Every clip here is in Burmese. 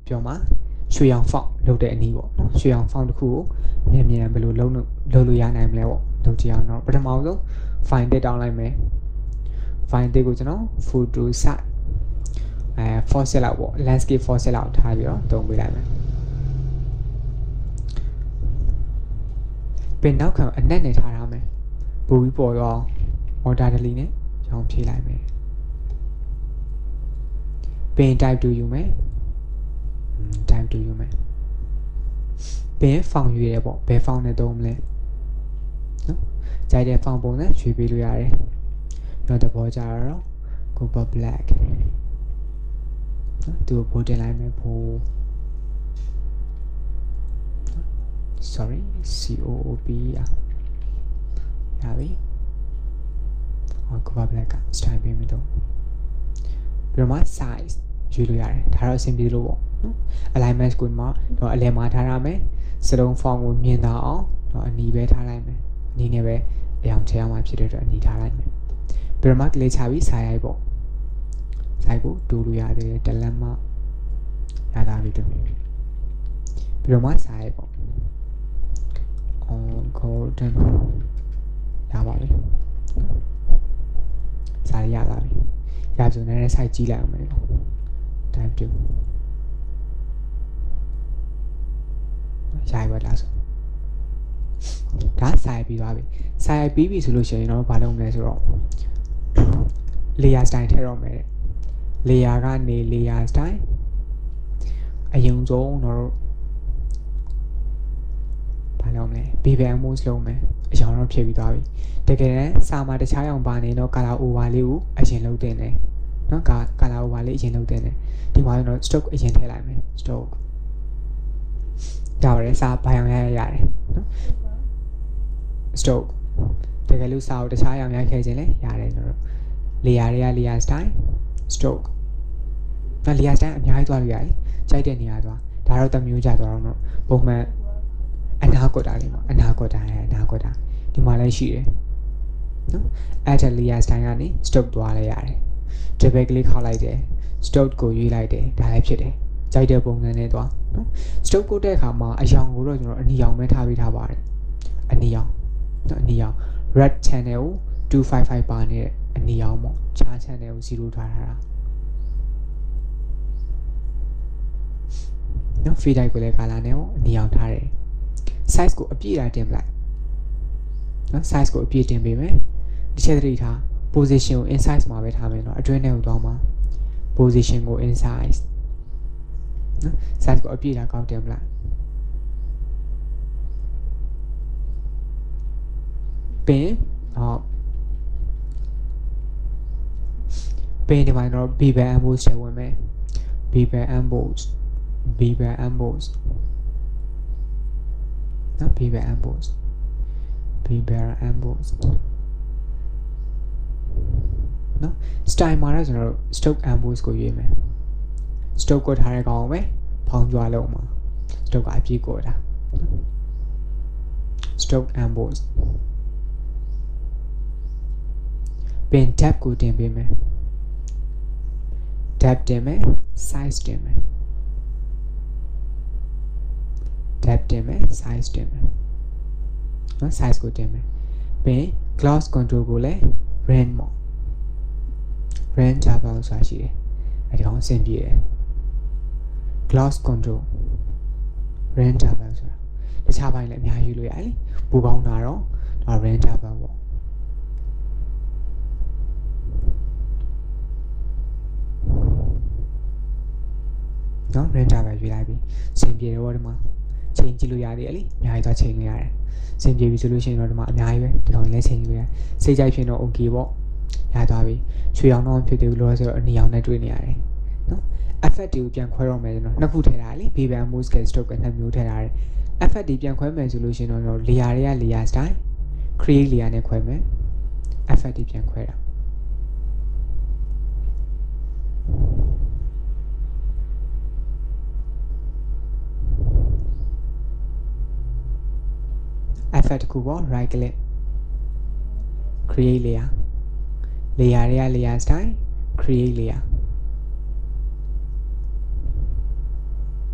ပြောမှာရွှေရောင် font လုပ်တဲ့အနည်းပေါ့နော်ရွှေရောင် font တစ်ခုကိုမြန်မြန်ဘယ်လိုလုပ်လို့ရနိုင်မလဲပေါ့လုပ်ကြည့်အောင်တော့ပထမဆုံး file တစ်တောင်းလိုက်မယ် file တစ်ကိုကျွန်တော် photo site fossil လောက်ပေါ့ landscape fossil လောက်ထားပြီးတော့သုံးပေးလိုက်မယ်ပင်နောက်ခံအနက်နဲ့ထားထားမယ်ပို့ပြီးပေါ်တော့ order delete နဲ့ရောင်းဖြည့်လိုက်မယ်ပင် type 2ယူမယ် type 2ယူမယ်ပင် font ရွေးရပေါ့ဘယ် font နဲ့သုံးမလဲနော်ကြိုက်တဲ့ font ပုံနဲ့ရွေးပေးလို့ရတယ်တော့သဘောကျတော့ Cooper Black နော်သူ့ကိုပို့တင်လိုက်မယ်ပို့ sorry COOP ရပြီCooper Black က style ပေးမယ်တော့ပြီးတော့မှ size ရွေးလို့ရတယ်ဒါတော့အဆင်ပြေလို့ပေါ့နော် alignment ကိုမှတော့အလယ်မှာထားရမယ်စလုံး font ကိုမြင်သာအောင်တော့အနီးပဲထားလိုက်မယ်အနီးနဲ့ပဲအရောင်ချရမှာဖြစ်တဲ့အတွက်အနီးထားလိုက်မယ်ပြီးတော့မှ click ချပြီးစာရိုက်ပေါ့စာရိုက်ကိုတူလို့ရသေးတယ်တလက်မှရတာပြီတူပြီးတော့မှစာရိုက်ပေါ့golden ရပါပြီစာရိုက်ရတာပြီရဆိုနည်းနည်း site ကြည့်လိုက်အောင်မယ် type 2ရိုက်ပါလားဆိုဒါစာရိုက်ပြီးသွားပြီစာရိုက်ပြီးပြီဆိုလို့ရှိရင်တော့ဘာလုပ်မလဲဆိုတော့ layer style ထည့်တော့မယ် layer ကနေ layer style အရင်ဆုံးတော့ဘာလုပ်မလဲ BBM mode လုပ်မယ်အရောင်တော့ဖြည့်ပြီးသွားပြီတကယ်တမ်းစာမှာတခြားရောင်ပါနေတော့ color over လေးကိုအရင်လုပ်တင်တယ်နော် color over လေးအရင်လုပ်တင်တယ်ဒီမှာတော့ stroke အရင်ထည့်လိုက်မယ် stroke ဒါပါလေစာဘာရောင်ရရတယ်နော် stroke တကယ်လို့စာကိုတခြားရောင်ရခဲ့ခြင်းလဲရတယ်ကျွန်တော် layer တွေက layer style stroke ဒါ layer style အများကြီးသွားလို့ရတယ်ကြိုက်တဲ့နေရာသွားဒါတော့တစ်မျိုးကြသွားတော့ပုံမှန်အနာကွက်တာလေးပေါ့အနာကွက်တာဒီမှာလည်းရှိတယ်နော် add layer style ကနေ stroke သွားလဲရတယ် double click ခောက်လိုက်တယ် stroke ကိုရွေးလိုက်တယ်ဒါလည်းဖြစ်တယ်ကြိုက်တဲ့ပုံစံနဲ့သွားနော် stroke ကိုတဲ့အခါမှာအရောင်ကိုတော့ကျွန်တော်အနီရောင်ပဲထားပေးထားပါတယ်အနီရောင်နော်အနီရောင် red channel ကို255ပါနေတဲ့အနီရောင်ပေါ့ခြား channel ကို0ထားတာနော် feed type ကိုလည်း color နဲ့ပေါ့အနီရောင်ထားတယ် size ကိုအပြည့်အတင်ပလိုက်နော် size ကိုအပြည့်တင်ပေးမယ်တစ်ချက်သတိထား position ကို inside မှာပဲထားမယ်နော်အတွင်းထဲကိုသွားမှာ position ကို inside နော် size ကိုအပြည့်ထားကောက်တင်ပလိုက်ပင်ဒီမှာတော့ bevel emboss ချက်ဝင်မယ် bevel emboss နော် bevel emboss နော် style မှာတော့ကျွန်တော်တို့ stroke emboss ကိုရွေးမယ် stroke ကိုထားရကောင်းပဲဖောင်းကြွားလုံးမှာ stroke ကအပြည့်ကိုတာ stroke emboss ပင် tab ကိုတင်ပေးမယ် tab တင်မယ် size တင်မယ် tab တင်မယ် size တင်မယ်နော် size ကိုတင်မယ်ပင် gloss control ကိုလည်း ran ပေါ့ ran java ဆိုတာရှိတယ်အဲဒီကောင်အဆင်ပြေတယ် gloss control ran java ဆိုတာတခြားပိုင်းလည်းအများကြီးလို့ရတယ်လေပူပေါင်းတာတော့ ran java ပေါ့နော် ran java ရွေးလိုက်ပြီအဆင်ပြေတော့ဒီမှာချိန်ကြည့်လို့ရတယ်လေအများကြီးသွားချိန်လို့ရတယ်အဆင်ပြေပြီဆိုလို့ရှိရင်တော့ဒီမှာအများကြီးပဲဒီကောင်လည်းချိန်လို့ရတယ်စိတ်ကြိုက်ဖြစ်တော့ okay ပေါ့ရသွားပြီရွှေရောင်တော့ဖြစ်သေးဘူးလို့ဆိုတော့အနီရောင်နဲ့တွေ့နေရတယ်နော် effect တွေကိုပြန်ခွဲတော့မယ်ကျွန်တော်နှစ်ခုထည့်ထားတယ်လေ bevel mode scale stroke ကနှစ်မျိုးထည့်ထားတယ် effect တွေပြန်ခွဲမယ်ဆိုလို့ရှိရင်တော့ layer တွေက layer style create layer နဲ့ခွဲမယ် effect တွေပြန်ခွဲတာ effect တစ်ခုပေါ့ right click create layer layer တွေက layer style create layer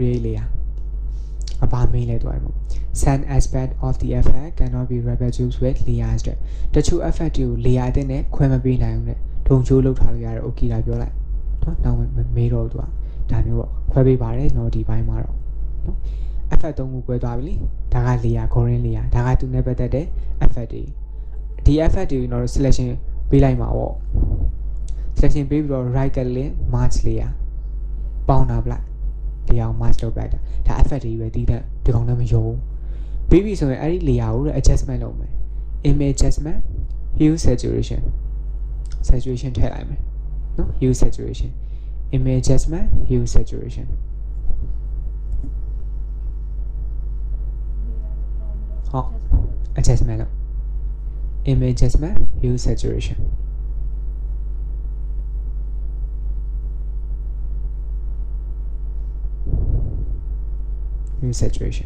create layer အပါ main လဲတွေ့မှာ some aspect of the effect cannot be reproduced with layers တဲ့တချို့ effect တွေကို layer အသစ်နဲ့ခွဲမပေးနိုင်ဘူးတဲ့ဒုံချိုးလောက်ထားလို့ရတယ် okay ဒါပြောလိုက်နော်နောက်မေးတော့သူကဒါမျိုးပေါ့ခွဲပေးပါတယ်ကျွန်တော်ဒီဘိုင်းမှာတော့နော် effect 3ခု꿰သွားပြီလေဒါက layer Gorin layer ဒါကသူနဲ့ပတ်သက်တဲ့ effect တွေဒီ effect တွေကျွန်တော်တို့ selection ပေးလိုက်မှာပေါ့ selection ပေးပြီးတော့ right click merge layer ပေါင်းတာပလိုက်ဒီအောင် merge လုပ်လိုက်တာဒါ effect တွေပဲတီးတဲ့ဒီကောင်လည်းမယုံပြီးပြီဆိုရင်အဲ့ဒီ layer ကို adjustment လုပ်မယ် image adjustment hue saturation ထည့်လိုက်မယ်နော် hue saturation image adjustment hue saturation ဟုတ် adjustment လုပ် image adjustment hue saturation hue saturation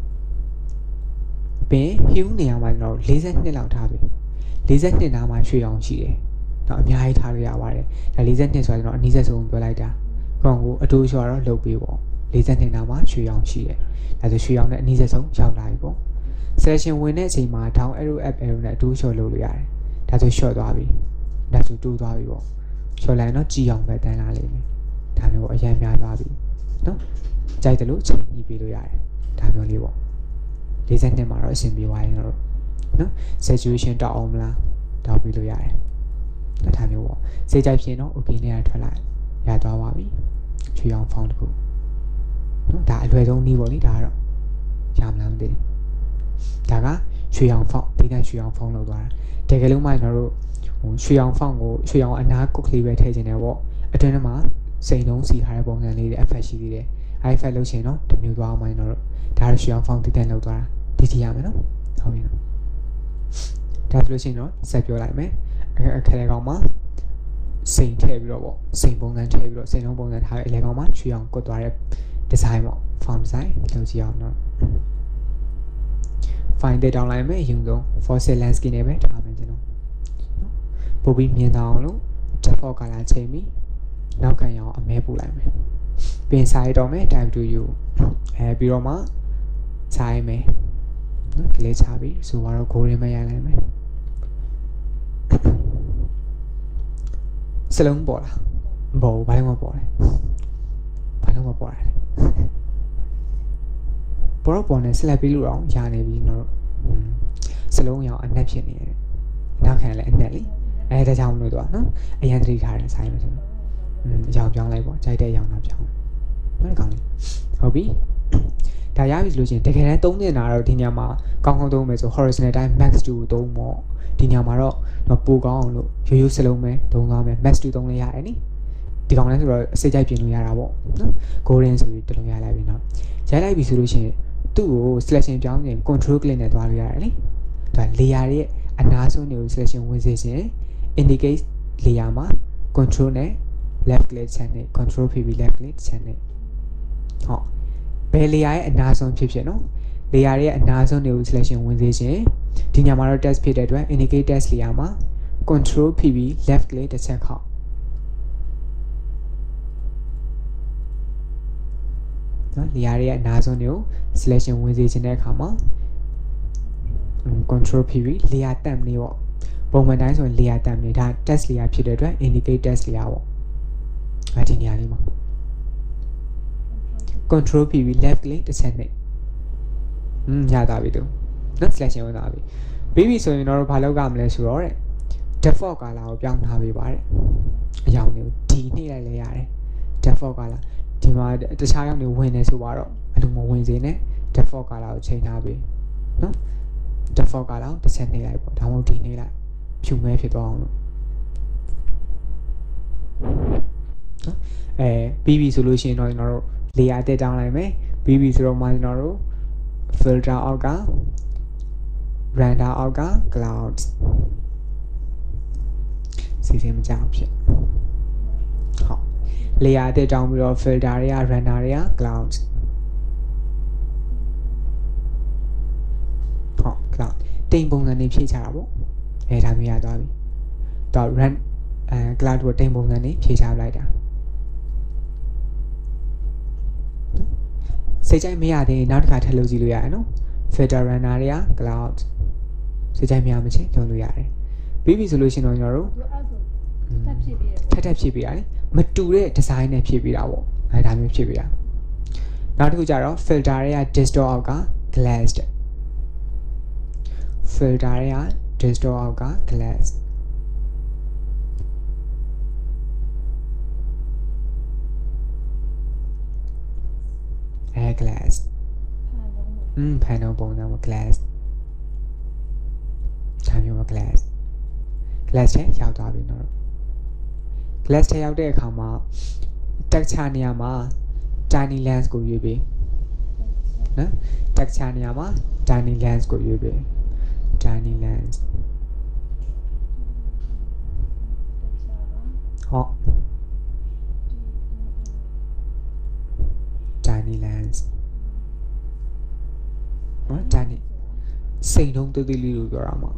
ပင် hue နေရာမှာကျွန်တော်42လောက်ထားပြီ42နားမှာရွှေအောင်ရှိတယ်တော့အများကြီးထားလို့ရပါတယ်ဒါ42ဆိုတော့ကျွန်တော်အနည်းဆုံးပြောလိုက်တာခေါင်းကိုအတူလျှော်တော့လုပ်ပေးပေါ့42နားမှာရွှေအောင်ရှိတယ်ဒါဆိုရွှေအောင်နဲ့အနည်းဆုံးရောက်လာပြီပေါ့ selection ဝင်တဲ့အချိန်မှာ down arrow up arrow နဲ့အတူလျှော်လုပ်လို့ရတယ်ဒါဆို short သွားပြီဒါဆိုတူသွားပြီပေါ့လျှော်လိုက်တော့ကြည်အောင်ပဲတန်းလာလိမ့်မယ်ဒါမျိုးအရင်များသွားပြီနော်ကြိုက်တယ်လို့ချိန်ပြီးပေးလို့ရတယ်ဒါမျိုးလေးပေါ့42မှာတော့အဆင်ပြေသွားရင်တော့နော် saturation တောက်အောင်မလားတောက်ပြီးလို့ရတယ်ဒါမျိုးပေါ့စေးကြိုက်ဖြစ်တော့ okay နဲ့ထွက်လိုက်ရသွားပါပြီချွေအောင် font တခုနော်ဒါအလွယ်ဆုံးနည်းပေါ့လေဒါကတော့ရမလားမသိဒါကချွေအောင် font ဒီတိုင်းချွေအောင် font လောက်သွားတာတကယ်လို့မှကျွန်တော်တို့ချွေအောင် font ကိုချွေအောင်အနာကုတ်ကလေးပဲထည့်ခြင်းတယ်ပေါ့အတွင်းထဲမှာစိန်လုံးစီထားတဲ့ပုံစံလေးတွေ effect ရှိသေးတယ် effect လုပ်ချင်တော့တမျိုးသွားအောင်မှကျွန်တော်တို့ဒါရချွေအောင် font ဒီတိုင်းလောက်သွားတာဒီကြည့်ရမယ်နော်ဟုတ်ပြီနော်ဒါဆိုလို့ရှိရင်တော့ဆက်ပြောလိုက်မယ်အခက်အခဲကောင်မှာစိန်ထည့်ပြီးတော့ပေါ့စိန်ပုံစံထည့်ပြီးတော့စိန်လုံးပုံစံထားတဲ့အလဲကောင်မှာချွေအောင်ကွတ်သွားတဲ့ design ပေါ့ font design လုပ်ကြည့်အောင်နော် file တက် down လိုက်မယ်အရင်ဆုံး fossil landscape နဲ့ပဲထားမယ်ကျွန်တော်ပို့ပြီးမြင်အောင်လို့ default color ချိန်ပြီးနောက်ခံရအောင်အမဲပို့လိုက်မယ်ပြင်စာရတော့မယ် type to you ပြီးတော့မှစာရမယ်နော်ကလေးချပြီးဆိုတော့ Gorin မရလိုက်မယ်စလုံးပေါ်လာဘောဘာလို့မပေါ်လဲဘာလို့မပေါ်လာလဲပေါ်နဲ့ select ပြီးလို့တော့ရနေပြီနော်စလုံးရောင်အနက်ဖြစ်နေတယ်နောက်ခံလည်းအနက်လေဒါကြောင့်မလို့တော့နော်အရင်တတိထားတယ်ဆိုင်မယ်ဆိုတော့ရောင်ပြောင်းလိုက်ပေါ့ကြိုက်တဲ့ရောင်တော့ပြောင်းနော်ကောင်းလေးဟုတ်ပြီဒါရပြီဆိုလို့ရှိရင်တကယ်တမ်းသုံးနေတာတော့ဒီညမှာကောင်းသုံးမယ်ဆို horizontal တိုင်း max 2သုံးပေါ့ဒီညမှာတော့ပိုကောင်းအောင်လို့ရိုးရိုးစလုံးပဲသုံးသွားမယ် max 2သုံးလေးရတယ်နိဒီကောင်လည်းဆိုတော့အစိတ်ကြိုက်ပြင်လို့ရတာပေါ့နော် Gorin ဆိုပြီးတလုံးရလိုက်ပြီနော်ရိုက်လိုက်ပြီဆိုလို့ရှိရင်သူ့ကို selection ပြောင်းရင် control click နဲ့သွားလို့ရတယ်လေဒါ layer ရဲ့အနားဆုံးတွေကို selection ဝင်စေခြင်း indicate layer မှာ control နဲ့ left click ချက်နဲ့ control ဖိပြီး left click ချက်နဲ့ဟုတ်ဘယ် layer ရဲ့အနားဆုံးဖြစ်နော် layer ရဲ့အနားဆုံးတွေကို selection ဝင်စေခြင်းဒီညမှာတော့ test ဖြစ်တဲ့အတွက် indicate test layer မှာ control ဖိပြီး left click တစ်ချက်ခောက်နော် layer ရဲ့အနားဆုံးတွေကို selection ဝင်စေခြင်းတဲ့အခါမှာcontrol ဖိပြီး layer tab နေပေါ့ပုံမှန်တိုင်းဆိုရင် layer tab နေဒါ test layer ဖြစ်တဲ့အတွက် indicate test layer ပေါ့ဒီနေရာလေးမှာ control ဖိပြီး left click တစ်ချက်နဲ့ရတာပြီသူနော် selection ဝင်တာပြီပြီးပြီဆိုရင်တော့ဘာလုပ်ရမလဲဆိုတော့တဲ့ default color ကိုပြောင်းထားပေးပါတဲ့အရောင်တွေကိုဒီနှိမ့်လိုက်လဲရတယ် default color ဒီမှာတခြားရောင်တွေဝင်နေဆိုတော့ဘယ်လိုမဝင်စေနဲ့ default color ကိုချိန်ထားပေးနော် default color ကိုတစ်ချက်နှိမ့်လိုက်ပေါ့ဒါမှမဟုတ်ဒီနှိမ့်လိုက်ဖြူမဲဖြစ်သွားအောင်လို့နော်ပြီးပြီဆိုလို့ရှိရင်တော့ကျွန်တော်တို့ layer တက်တောင်းလိုက်မယ်ပြီးပြီဆိုတော့မှကျွန်တော်တို့ filter အောက်က render အောက်က cloud စီစဉ်မကြအောင်ဖြစ်ဟုတ် layer တက်တောင်းပြီးတော့ filter တွေက render တွေက cloud ဟုတ် cloud တိမ်ပုံစံနေဖြည့်ချတာပေါ့ဒါမျိုးရသွားပြီတော့ run cloud ကိုတိမ်ပုံစံနေဖြည့်ချလိုက်တာစိတ်ကြိုက်မရသေးရင်နောက်တစ်ခါထပ်လုပ်ကြည့်လို့ရတယ်နော် filter runner တွေက cloud စိတ်ကြိုက်မရမချင်းလုပ်လို့ရတယ်ပြီးပြီဆိုလို့ရှိရင်တော့ကျွန်တော်တို့ထပ်ဖြည့်ပေးရတယ်မတူတဲ့ design နဲ့ဖြည့်ပေးတာပေါ့အဲဒါမျိုးဖြည့်ပေးတာနောက်တစ်ခုကျတော့ filter တွေက distortion အောက်က glassed filter တွေက distortion အောက်က glass glass ဖန်တော့ပုံစံမှာ glass ဒါမျိုးမှာ glass ထဲရောက်သွားပြီနော် glass ထဲရောက်တဲ့အခါမှာ texture နေရာမှာ tiny lens ကိုရွေးပေးနော် texture နေရာမှာ tiny lens ကိုရွေးပေး tiny lens ဟော tiny lens နော် tiny စိတ်လုံးသေးသေးလေးလို့ပြောတာမှာ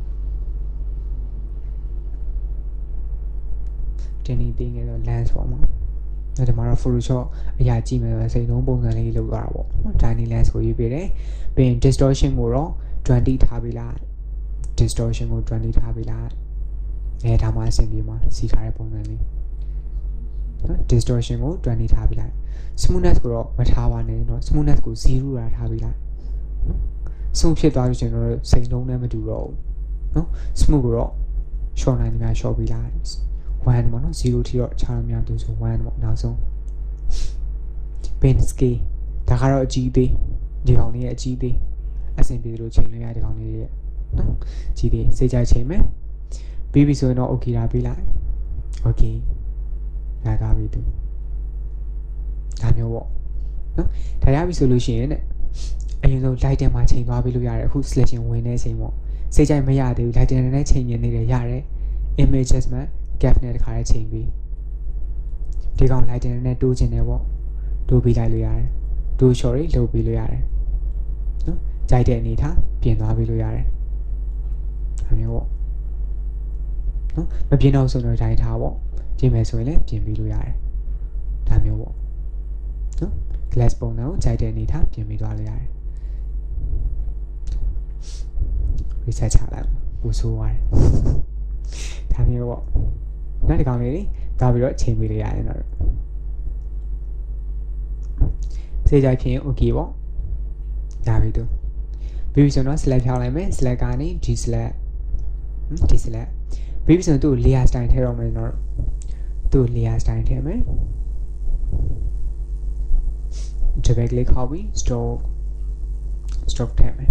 tiny thing ရဲ့ lens ပေါ့မှာဒါမှတော့ Photoshop အရာကြည့်မယ်ဆိုစိတ်လုံးပုံစံလေးလုပ်သွားတာပေါ့နော် tiny lens ကိုရွေးပေးတယ်ပြီးရင် distortion ကိုတော့20ထားပေးလိုက် distortion ကို20ထားပေးလိုက်ဒါမှအဆင်ပြေမှာစီထားတဲ့ပုံစံလေးနော် distortion ကို20ထားပေးလိုက် smoothness ကိုတော့မထားပါနဲ့เนาะ smoothness ကို0ရာထားပေးလိုက်နော် smooth ဖြစ်သွားလို့ရှင်တော့စိတ်လုံးနဲ့မတူတော့ဘူးเนาะ smooth ကိုတော့ short နိုင်တယ်များ short ပေးလိုက်1ပေါ့နော်0ထိတော့ခြားလို့မရဘူးဆို1ပေါ့နောက်ဆုံး pen scale ဒါကတော့အကြီးသေးဒီကောင်လေးရဲ့အကြီးသေးအဆင်ပြေလို့ချိန်လို့ရတဲ့ကောင်လေးရဲ့နော်ကြီးသေးစိတ်ကြိုက်ချိန်မယ်ပြီးပြီဆိုရင်တော့ okay လာပေးလိုက် okay ရတာပြီသူဒါမျိုးပေါ့နော်ဒါရပြီဆိုလို့ရှိရင်အရင်ဆုံး lighting မှာချိန်သွားပြီးလို့ရတယ်အခု selection ဝင်နေချိန်ပေါ့စိတ်ကြိုက်မရသေးဘူး lighting နဲ့ချိန်နေတယ်ရတယ် image adjustment gap နဲ့တခါလေးချိန်ပြီးဒီကောင် lighting နဲ့တိုးချင်တယ်ပေါ့တိုးပြီးလိုက်လို့ရတယ်တိုး short လုပ်ပြီးလို့ရတယ်နော်ကြိုက်တဲ့အနေထားပြင်သွားပြီးလို့ရတယ်ဒါမျိုးပေါ့နော်မပြင်တော့ဆိုတော့တိုင်းထားပေါ့ပြင်မယ်ဆိုရင်လည်းပြင်ပြီးလို့ရတယ်ဒါမျိုးပေါ့နော် glass ပုံစံကိုကြိုက်တဲ့အနေထားပြင်ပြီးသွားလို့ရတယ် reset ချလိုက်ပူဆိုးသွားတယ်ဒါမျိုးပေါ့နောက်တစ်ကောင်လေးသွားပြီးတော့ချိန်ပေးလို့ရတယ်တော့စေကြိုက်ဖြစ်ရင် okay ပေါ့ဒါပြီသူပြီးပြီဆိုတော့ select ဖြောင်းလိုက်မယ် select ကနေ deselect ပြီးပြီဆိုတော့သူ့ layer style ထည့်တော့မယ်တော့သူ့ layer style ထည့်မယ် double click ခေါက်ပြီး stroke ထည့်မယ်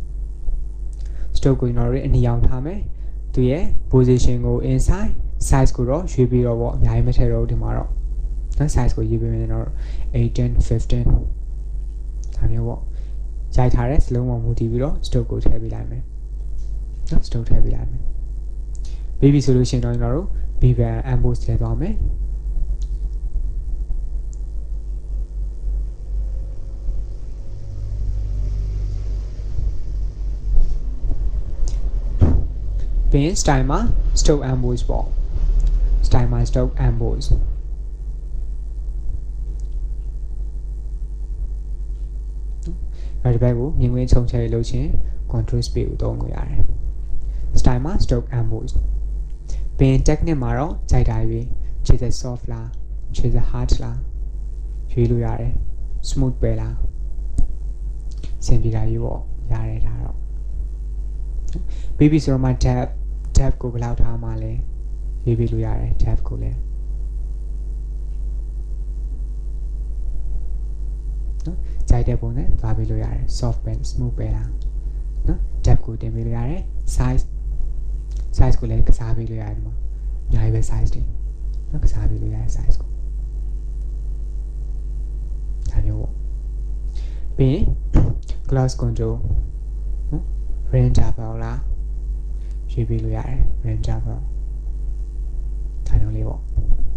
stroke ကိုကျွန်တော်တို့အနီအောင်ထားမယ်သူရဲ့ position ကို inside size ကိုတော့ရွေးပြီးတော့ပေါ့အများကြီးမထည့်တော့ဒီမှာတော့နော် size ကိုရွေးပြီးမယ်တော့18 15ဒါမျိုးပေါ့ရိုက်ထားတဲ့ slow မှာမူတည်ပြီးတော့ stroke ကိုထည့်ပေးလိုက်မယ်နော် stroke ထည့်ပေးလိုက်မယ်ပြီးပြီဆိုလို့ရှိရင်တော့ကျွန်တော်တို့ bevel emboss ထည့်သွားမယ်ပြီးရင် style မှာ stroke emboss ပေါ့ style မှာ stroke emboss ဒီဘက်ကိုမြင်ကွင်းချုံချဲလို့ချင်း control space ကိုသုံးလို့ရတယ် style မှာ stroke emboss ပြီးရင် technique မှာတော့ကြိုက်တာရွေးခြေစ soft လားခြေစ hard လားရွေးလို့ရတယ် smooth ပဲလားစင်ပြေတာရွေးပေါ့ရတယ်ဒါတော့ပြီးပြီဆိုတော့မှ tab ကိုဘယ်လောက်ထားမှလဲရွေးပြီးလို့ရတယ် tab ကိုလည်းနော်ကြိုက်တဲ့ပုံနဲ့သွားပြီးလို့ရတယ် soft ပဲ smooth ပဲလားနော် tab ကိုတင်ပြီးလို့ရတယ် size ကိုလည်းကစားပြီးလို့ရတယ်ဒီမှာအများကြီးပဲ size တွေနော်ကစားပြီးလို့ရတယ် size ကိုဒါမျိုးပေါ့ပြီးရင် gloss control နော် render ပေါ့လားရွေးပြီးလို့ရတယ် render ပေါ့ဒါမျိုးလေးပေါ့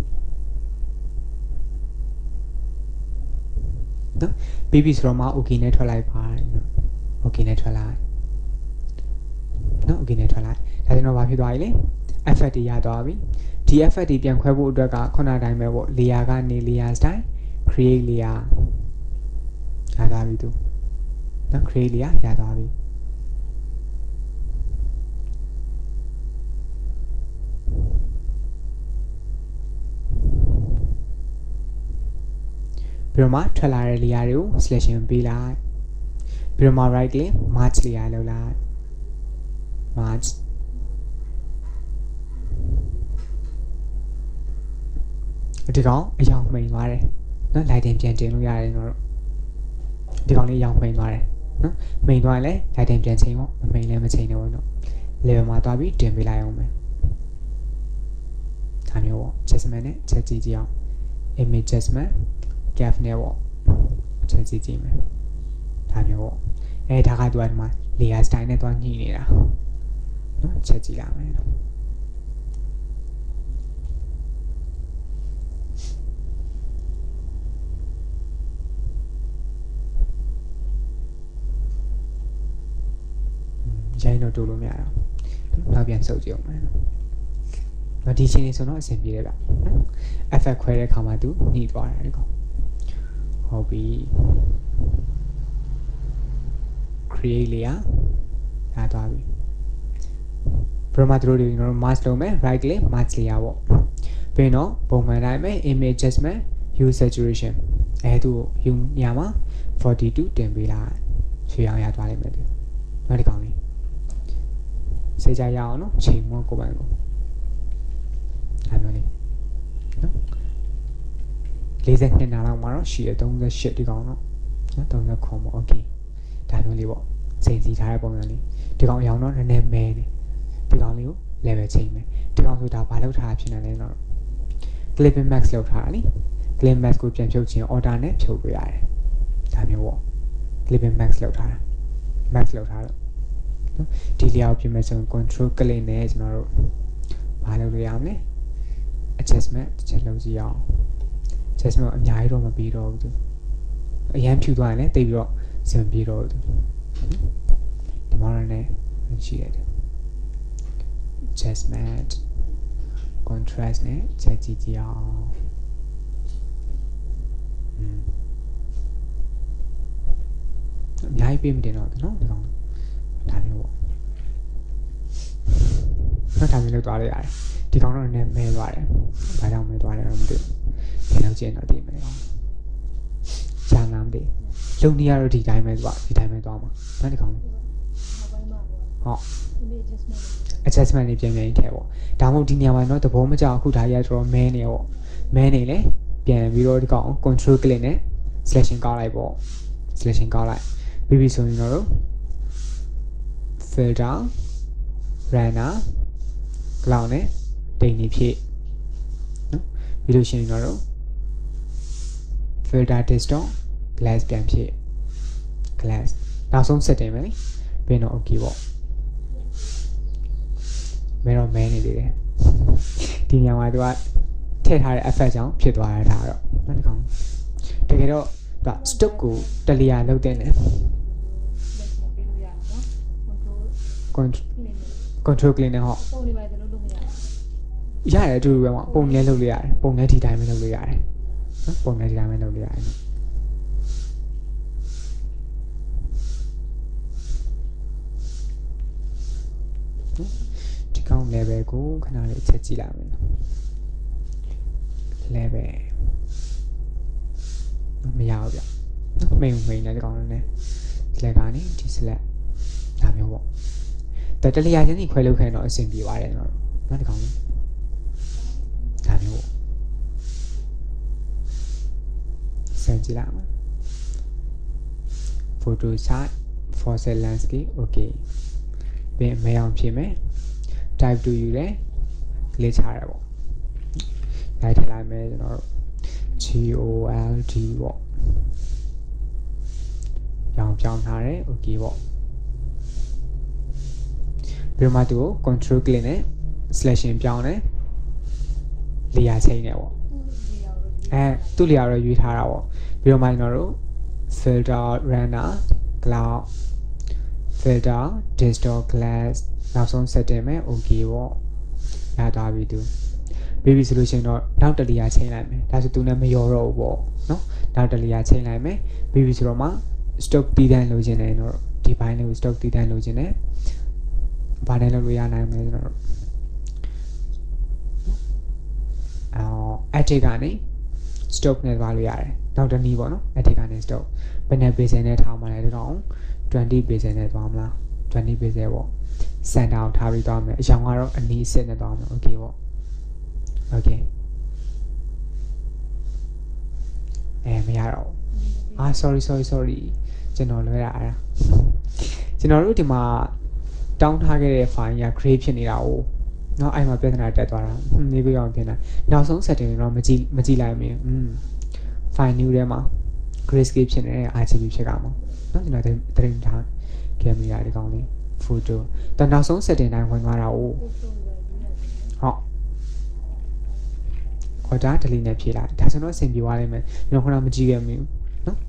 နော်ပြီးပြီဆိုတော့မှ okay နဲ့ထွက်လိုက်ပါနော် okay နဲ့ထွက်လိုက်နော် okay နဲ့ထွက်လိုက်ဒါဆိုတော့ဘာဖြစ်သွားပြီလဲ effect တွေရသွားပြီဒီ effect တွေပြန်ခွဲဖို့အတွက်ကခုနတိုင်းပဲပေါ့ layer ကနေ layer style create layer ရသွားပြီသူနော် create လေးရသွားပြီပြီးတော့မှထွက်လာတဲ့ layer တွေကို selection ပေးလိုက်ပြီးတော့မှ right click merge layer လုပ်လိုက် merge ဒီကောင်အယောင်မှိန်သွားတယ်နော် lighting ပြန်တင်လို့ရတယ်တော့ဒီကောင်လေးအယောင်မှိန်သွားတယ်နော်မှိန်သွားရင်လည်း lighting ပြန်ချိန်ပေါ့မမှိန်လည်းမချိန်တော့ဘူးနော် level မှာသွားပြီးတင်ပေးလိုက်အောင်မယ်ဒါမျိုးပေါ့ adjustment နဲ့ချက်ကြည့်ကြည့်အောင် image adjustment gap နဲ့ပေါ့ချက်ကြည့်ကြည့်မယ်ဒါမျိုးပေါ့ဒါကသူကဒီမှာ layer style နဲ့သွားညှိနေတာနော်ချက်ကြည့်ရမယ်နော်ရိုင်းတော့တိုးလို့မရတော့နောက်ပြန်စုပ်ကြည့်အောင်မယ်နော်ဒီချင်းလေးဆိုတော့အဆင်ပြေတယ်ဗျနော် effect ခွဲတဲ့အခါမှာသူညှိသွားတယ်ဒီကောင်ဟုတ်ပြီ create layer ဒါသွားပြီပရမတ်တို့တွေကျွန်တော် mask လုပ်မယ် right click mask layer ပေါ့ပြီးတော့ပုံမှန်တိုင်းပဲ image adjustment hue saturation သူhue ညမှာ42တင်ပေးလိုက်ရွှေအောင်ရသွားလိမ့်မယ်ဒီနောက်ဒီကောင်လေးစေကြရအောင်နော်ချိန်မောကိုပိုင်ကိုဒါမျိုးလေးနော်42နာလောက်မှာတော့ရှိရ38ဒီကောင်နော်39ခုပေါ့ okay ဒါမျိုးလေးပေါ့ချိန်စီထားတဲ့ပုံစံလေးဒီကောင်အရောင်တော့နည်းနည်းမဲနေဒီကောင်လေးကို level ချိန်မယ်ဒီကောင်ဆိုတာဘာလောက်ထားဖြစ်နေလဲတော့ clipping max လောက်ထားတာလी clipping max ကိုပြန်ဖြုတ်ခြင်း order နဲ့ဖြုတ်ပေးရတယ်ဒါမျိုးပေါ့ clipping max လောက်ထားတာ max လောက်ထားတော့နော်ဒီလျောက်ပြင်မယ်ဆိုရင် control click နဲ့ကျွန်တော်တို့ဘာလုပ်လို့ရမလဲ adjustment တစ်ချက်လုပ်ကြည့်အောင် adjustment အများကြီးတော့မပြီးတော့ဘူးသူအရန်ဖြူသွားရင်လည်းတိတ်ပြီးတော့စင်ပြီးတော့သူဒီမှာလည်းရှိရတယ် adjustment contrast နဲ့ချက်ကြည့်ကြည့်အောင်အများကြီးပေးမတင်တော့နော်ဒီကောင်ဒါမျိုးပေါ့နောက်ဒါမျိုးလောက်သွားလို့ရတယ်ဒီကောင်တော့နည်းမဲသွားတယ်ဘာကြောင့်မဲသွားလဲတော့မသိဘူးဘယ်လောက်ကျင်းတော့တည်မလဲရှာနာမသိလုံနေရတော့ဒီတိုင်းပဲသွားဒီတိုင်းပဲသွားမှာနောက်ဒီကောင်ဟုတ် adjustment လေးပြန်ပြန်ထည့်ပေါ့ဒါမှမဟုတ်ဒီနေရာမှာတော့သဘောမကျအခုဒါကြီးကတော်တော်မဲနေပေါ့မဲနေလေပြန်ပြီးတော့ဒီကောင် control click နဲ့ selection ကောက်လိုက်ပေါ့ selection ကောက်လိုက်ပြီးပြီဆိုရင်တော့ filter runner cloud နဲ့တိမ်နေဖြစ်နော်ပြီးလို့ရှိရင်တော့ filter distort glass ပြန်ဖြစ် glass နောက်ဆုံး setting ပဲလေပြီးတော့ okay ပေါ့မဲတော့မဲနေသေးတယ်ဒီညမှာသူကထည့်ထားတဲ့ effect ကြောင့်ဖြစ်သွားတာတော့နောက်တစ်ခါတကယ်တော့သူ stock ကိုတလျာလောက်တဲ့နဲ့ control click နဲ့ဟောပုံလေးပါကျွန်တော်လုပ်မရဘူးရတယ်အတူတူပဲပေါ့ပုံလည်းလုပ်လို့ရတယ်ပုံလည်းဒီတိုင်းပဲလုပ်လို့ရတယ်နော်ပုံလည်းဒီတိုင်းပဲလုပ်လို့ရတယ်ဒီကောင် level ကိုခဏလေးချက်ကြည့်လိုက်မယ်နော် level မရဘူးဗျနော်မိန်နဲ့ဒီကောင်လည်း select ကနေဒီ select ဒါမျိုးပေါ့တလျာချင်းစီခွဲလုပ်ခိုင်းတော့အဆင်ပြေပါတယ်နော်နောက်တစ်ကောင်ဒါမျိုးပေါ့စမ်းကြည့်လိုက်အောင် photo shot fossil landscape okay ပြန်မအောင်ဖြစ်မယ် type to ယူတယ် glitch ထားရပေါ့လိုက်ထည့်လိုက်မယ်ကျွန်တော်တို့ GOLD ပေါ့ရောင်ပြောင်းထားတယ် okay ပေါ့ပြီးမှသူကို control click နဲ့ selection ပြောင်းတယ် layer ချိန်နေပေါ့သူ့ layer တော့ရွေးထားတာပေါ့ပြီးတော့မှကျွန်တော်တို့ filter runner cloud filter distort glass နောက်ဆုံး setting မယ် okay ပေါ့ရသွားပြီသူ baby solution တော့နောက်တလီယာချိန်လိုက်မယ်ဒါဆိုသူနဲ့မရောတော့ဘူးပေါ့နော်နောက်တလီယာချိန်လိုက်မယ် baby ဆိုတော့မှ stock တည်တန်းလိုချင်တယ်တော့ဒီဘိုင်းလေးကို stock တည်တန်းလိုချင်တယ်ဘာနဲ့လုပ်လို့ရနိုင်မလဲဆိုတော့attic ကနေ stock နဲ့သွားလို့ရတယ်နောက်တစ်နည်းပေါ့နော် attic ကနေ stock ဘယ်နဲ့ base နဲ့ထားမှလဲတော့20 base နဲ့သွားမလား20 base ပေါ့စန်တောင်ထားပြီးသွားမယ်အရောင်ကတော့အနီးစစ်နဲ့သွားမယ် okay ပေါ့ okay မရတော့sorry ကျွန်တော်လွဲတာအဲ့ဒါကျွန်တော်တို့ဒီမှာတောင်းထားခဲ့တဲ့ file က grade ဖြစ်နေတာ哦เนาะအဲ့မှာပြဿနာတက်သွားတာနေပြီးအောင်ပြင်တာနောက်ဆုံး setting တော့မကြည့်လိုက်မင်းfile new ထဲမှာ grayscale ဖြစ်နေတဲ့ RGB ဖြစ်ကမှာเนาะကျွန်တော်တင်ထားခဲ့မိတာဒီကောင်လေး photo တနောက်ဆုံး setting တိုင်းဝင်သွားတာ哦ဟုတ်ခေါ်တာ delete နဲ့ဖြည့်လိုက်ဒါဆိုတော့အဆင်ပြေသွားလိမ့်မယ်ကျွန်တော်ခုနမကြည့်ခဲ့မိဘူးเนาะ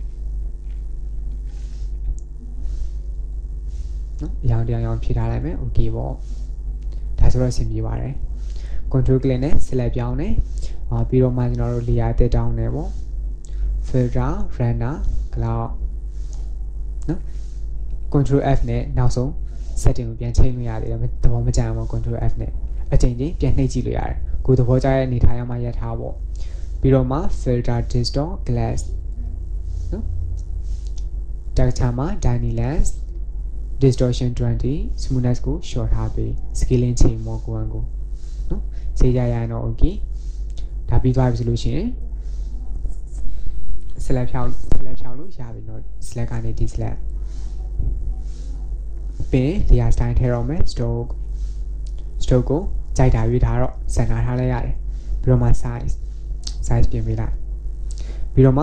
ရောင်တရားရောင်ဖြည့်ထားလိုက်မယ် okay ပေါ့ဒါဆိုတော့အဆင်ပြေပါတယ် control click နဲ့ select ပြောင်းတယ်ပြီးတော့မှကျွန်တော်တို့ layer တက်တောင်းတယ်ပေါ့ filter render cloud နော် control F နဲ့နောက်ဆုံး setting ကိုပြန်ချိန်လို့ရတယ်သဘောမကျအောင် control F နဲ့အချိန်ချင်းပြန်နှိပ်ကြည့်လို့ရတယ်ကိုယ်သဘောကျတဲ့အနေထားရမှရထားပေါ့ပြီးတော့မှ filter distort glass နော် texture မှာ dynamic distortion 20 smoothness ကို short ထားပြီး scaling ချိန်မောကိုယ်ကိုနော်စေးကြရရင်တော့ okay ဒါပြီးသွားပြီဆိုလို့ရှိရင် select ဖြောင်းလို့ရပြီတော့ select ကနေ deselect ပြီး layer style ထည့်တော့မယ် stroke ကိုကြိုက်တာရွေးထားတော့ center ထားလိုက်ရတယ်ပြီးတော့မှ size ပြင်ပေးလိုက်ပြီးတော့မှ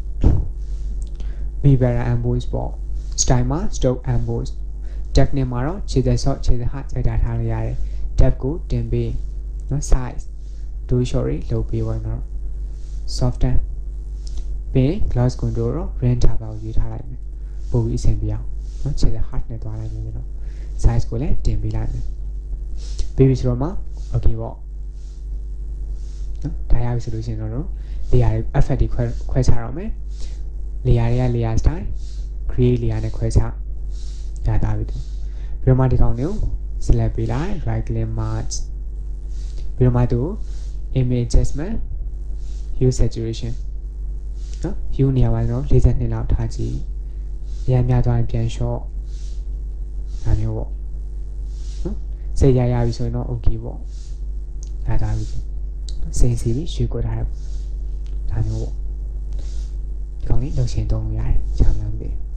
bevel emboss ပေါ့ style မှာ stroke emboss technique မှာတော့ခြေသက်ဆော့ခြေသက်ဟကြိုက်တာထားလိုက်ရတယ် depth ကိုတင်ပေးနော် size do short လုပ်ပေးပါတော့ soften ပြီး gloss contour တော့ render ပါကိုရွေးထားလိုက်မယ်ပို့ပြီးအဆင်ပြေအောင်နော်ခြေသက် hard နဲ့သွားလိုက်မယ်နော် size ကိုလည်းတင်ပေးလိုက်မယ်ပြီးပြီဆိုတော့မှ okay ပေါ့နော်ဒါရပြီဆိုလို့ရှိရင်တော့ layer effect တွေခွဲခြားတော့မယ် layer တွေက layer style create layer နဲ့ခွဲခြားရတာပြီပြီးတော့မှဒီကောင်ကို select ပေးလိုက် right click merge ပြီးတော့မှသူ image adjustment hue saturation နော် hue နေရာမှာတော့42လောက်ထားကြည့်အများများသွားရင်ပြန် short ဒါမျိုးပေါ့နော်စေရပြီဆိုရင်တော့ okay ပေါ့ဒါတာပြီစိန်စီပြီးရွှေ့ကွက်ထားတယ်ဒါမျိုးပေါ့ဒီကောင်လေးလုံရှင်သုံးလို့ရတယ်ချမ်းသာပြီ